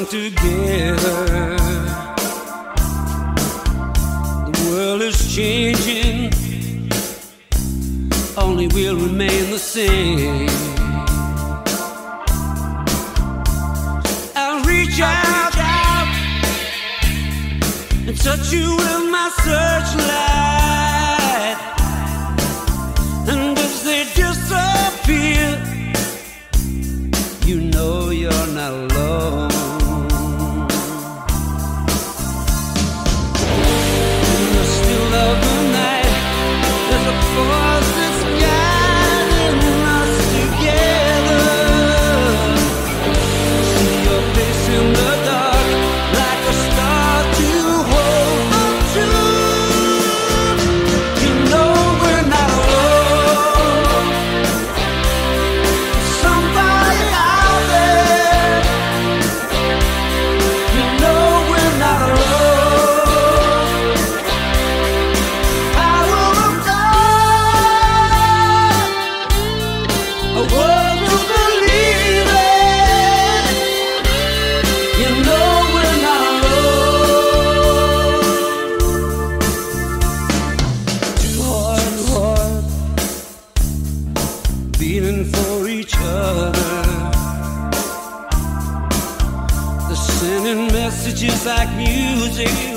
strong together. The world is changing, only we'll remain the same. I'll reach out and touch you with my searchlight, and as they disappear, you know you're not alone. In the still of the night, there's a force that's guiding us together. See your face in the dark, like a star to hold on to. You know we're not alone. Somebody out there, you know we're not alone. Power of God, a world to believe in. You know we're not alone. Two hearts beating for each other. They're sending messages like music